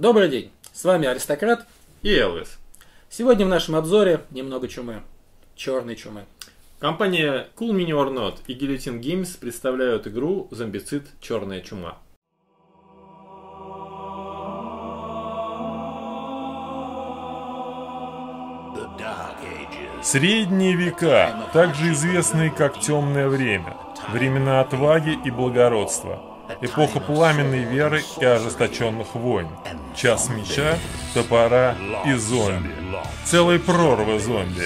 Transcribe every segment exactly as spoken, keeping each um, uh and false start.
Добрый день, с вами Аристократ и Элвис. Сегодня в нашем обзоре немного чумы, черной чумы. Компания Cool Mini or Not и Guillotine Games представляют игру «Зомбицид. Черная чума». Средние века, также известные как Темное время, времена отваги и благородства, эпоха пламенной веры и ожесточенных войн, час меча, топора и зомби. Целая прорва зомби.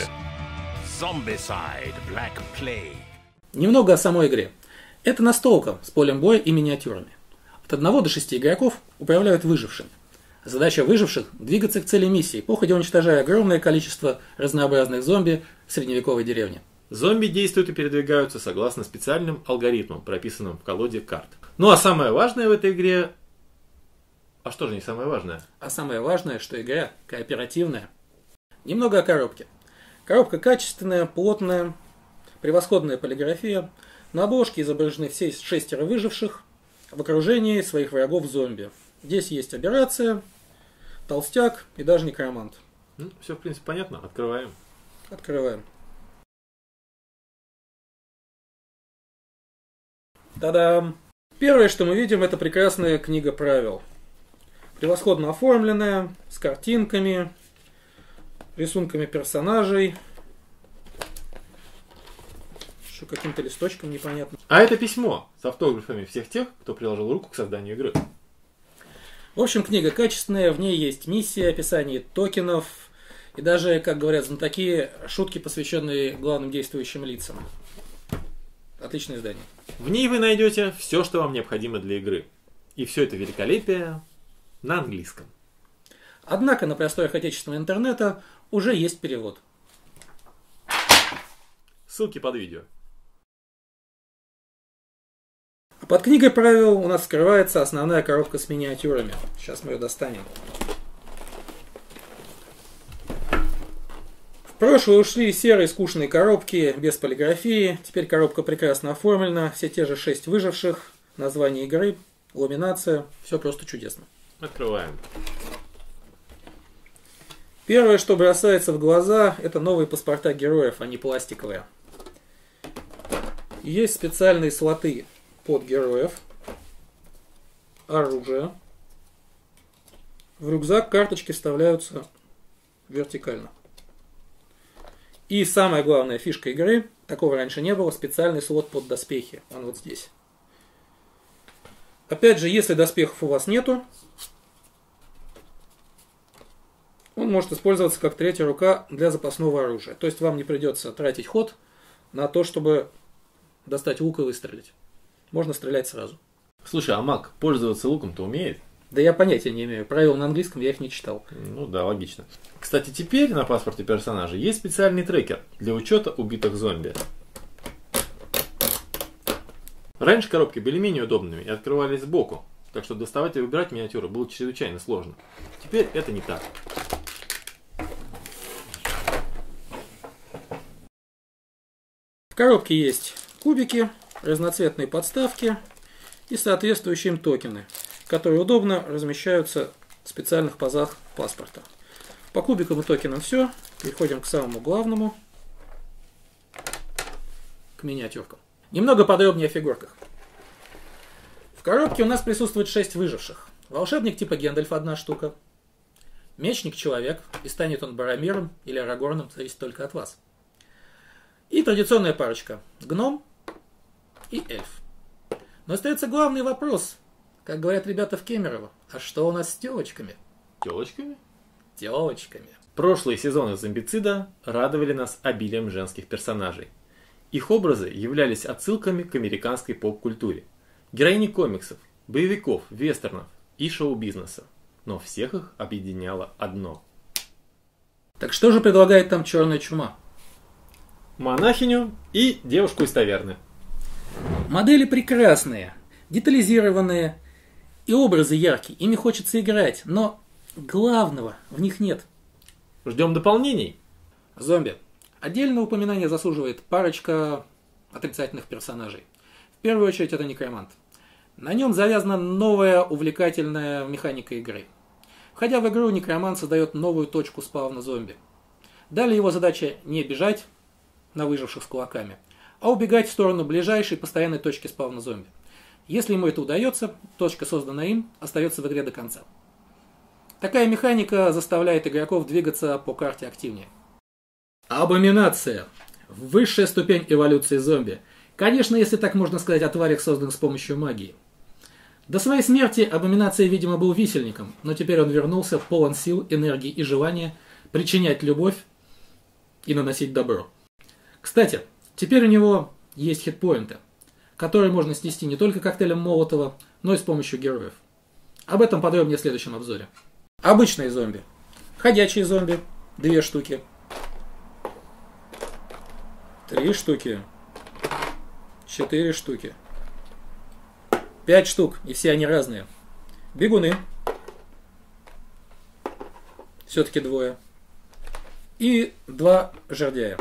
Немного о самой игре. Это настолка с полем боя и миниатюрами. От одного до шести игроков управляют выжившими. Задача выживших – двигаться к цели миссии, походя уничтожая огромное количество разнообразных зомби в средневековой деревне. Зомби действуют и передвигаются согласно специальным алгоритмам, прописанным в колоде карт. Ну а самое важное в этой игре... А что же не самое важное? А самое важное, что игра кооперативная. Немного о коробке. Коробка качественная, плотная, превосходная полиграфия. На обложке изображены все шестеро выживших в окружении своих врагов зомби. Здесь есть аберрация, толстяк и даже некромант. Ну, все, в принципе, понятно. Открываем. Открываем. Та-дам! Первое, что мы видим, это прекрасная книга правил. Превосходно оформленная, с картинками, рисунками персонажей. Еще каким-то листочком непонятно. А это письмо с автографами всех тех, кто приложил руку к созданию игры. В общем, книга качественная, в ней есть миссия, описание токенов и даже, как говорят знатоки, шутки, посвященные главным действующим лицам. Отличное издание. В ней вы найдете все, что вам необходимо для игры. И все это великолепие на английском. Однако на просторах отечественного интернета уже есть перевод. Ссылки под видео. Под книгой правил у нас скрывается основная коробка с миниатюрами. Сейчас мы ее достанем. В прошлое ушли серые скучные коробки без полиграфии. Теперь коробка прекрасно оформлена. Все те же шесть выживших. Название игры, ламинация. Все просто чудесно. Открываем. Первое, что бросается в глаза, это новые паспорта героев, а не пластиковые. Есть специальные слоты под героев, оружие. В рюкзак карточки вставляются вертикально. И самая главная фишка игры, такого раньше не было, специальный слот под доспехи. Он вот здесь. Опять же, если доспехов у вас нету, он может использоваться как третья рука для запасного оружия. То есть вам не придется тратить ход на то, чтобы достать лук и выстрелить. Можно стрелять сразу. Слушай, а маг пользоваться луком-то умеет? Да я понятия не имею. Правила на английском я их не читал. Ну да, логично. Кстати, теперь на паспорте персонажа есть специальный трекер для учета убитых зомби. Раньше коробки были менее удобными и открывались сбоку, так что доставать и выбирать миниатюры было чрезвычайно сложно. Теперь это не так. В коробке есть кубики, разноцветные подставки и соответствующие им токены, которые удобно размещаются в специальных пазах паспорта. По кубикам и токенам все. Переходим к самому главному, к миниатюркам. Немного подробнее о фигурках. В коробке у нас присутствует шесть выживших. Волшебник типа Гэндальфа одна штука. Мечник человек, и станет он Баромиром или Арагорном, зависит только от вас. И традиционная парочка гном и эльф. Но остается главный вопрос. Как говорят ребята в Кемерово, а что у нас с телочками? Телочками? Телочками. Прошлые сезоны «Зомбицида» радовали нас обилием женских персонажей. Их образы являлись отсылками к американской поп-культуре. Героини комиксов, боевиков, вестернов и шоу-бизнеса. Но всех их объединяло одно. Так что же предлагает там черная чума? Монахиню и девушку из таверны. Модели прекрасные, детализированные и образы яркие. Ими хочется играть, но главного в них нет. Ждем дополнений. Зомби. Отдельное упоминание заслуживает парочка отрицательных персонажей. В первую очередь это некромант. На нем завязана новая увлекательная механика игры. Входя в игру, некромант создает новую точку спавна зомби. Далее его задача не бежать на выживших с кулаками, а убегать в сторону ближайшей постоянной точки спавна зомби. Если ему это удается, точка, созданная им, остается в игре до конца. Такая механика заставляет игроков двигаться по карте активнее. Абоминация. Высшая ступень эволюции зомби. Конечно, если так можно сказать о тварях, созданных с помощью магии. До своей смерти Абоминация, видимо, был висельником, но теперь он вернулся полон сил, энергии и желания причинять любовь и наносить добро. Кстати, теперь у него есть хитпоинты, которые можно снести не только коктейлем Молотова, но и с помощью героев. Об этом подробнее в следующем обзоре. Обычные зомби. Ходячие зомби. Две штуки. Три штуки. Четыре штуки. Пять штук, и все они разные. Бегуны. Все-таки двое. И два жердяя.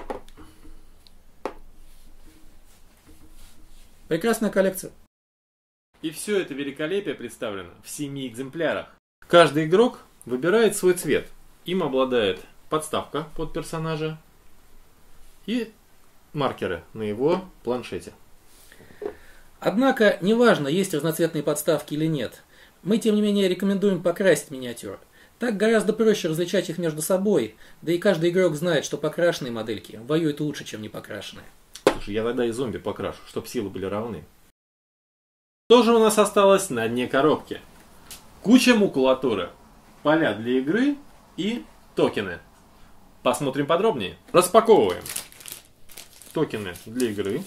Прекрасная коллекция. И все это великолепие представлено в семи экземплярах. Каждый игрок выбирает свой цвет. Им обладает подставка под персонажа и маркеры на его планшете. Однако, неважно, есть разноцветные подставки или нет, мы, тем не менее, рекомендуем покрасить миниатюры. Так гораздо проще различать их между собой, да и каждый игрок знает, что покрашенные модельки воюют лучше, чем не покрашенные. Слушай, я тогда и зомби покрашу, чтобы силы были равны. Что же у нас осталось на дне коробки? Куча макулатуры, поля для игры и токены. Посмотрим подробнее. Распаковываем. Токены для игры.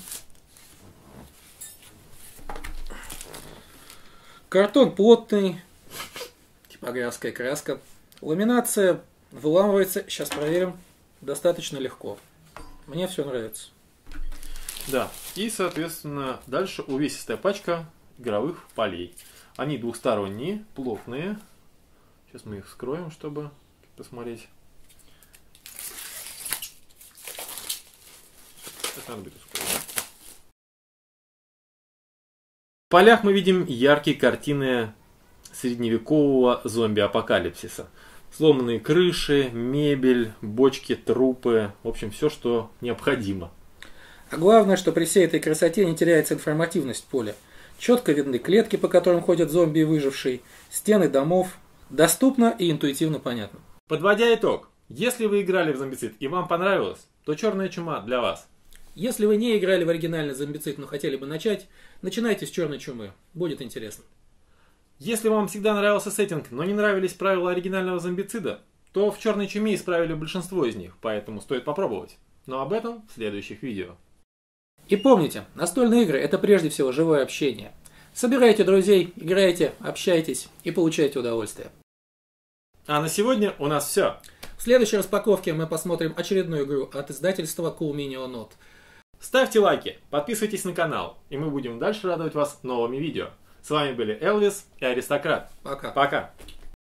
Картон плотный, типографская краска. Ламинация выламывается, сейчас проверим, достаточно легко. Мне все нравится. Да, и, соответственно, дальше увесистая пачка игровых полей. Они двухсторонние, плотные. Сейчас мы их вскроем, чтобы посмотреть. Это надо будет ускорить. В полях мы видим яркие картины средневекового зомби-апокалипсиса. Сломанные крыши, мебель, бочки, трупы. В общем, все, что необходимо. А главное, что при всей этой красоте не теряется информативность поля. Четко видны клетки, по которым ходят зомби и выжившие, стены домов. Доступно и интуитивно понятно. Подводя итог, если вы играли в зомбицид и вам понравилось, то черная чума для вас. Если вы не играли в оригинальный зомбицид, но хотели бы начать, начинайте с черной чумы. Будет интересно. Если вам всегда нравился сеттинг, но не нравились правила оригинального зомбицида, то в черной чуме исправили большинство из них, поэтому стоит попробовать. Но об этом в следующих видео. И помните, настольные игры – это прежде всего живое общение. Собирайте друзей, играйте, общайтесь и получайте удовольствие. А на сегодня у нас все. В следующей распаковке мы посмотрим очередную игру от издательства Cool Mini Not. Ставьте лайки, подписывайтесь на канал, и мы будем дальше радовать вас новыми видео. С вами были Элвис и Аристократ. Пока. Пока.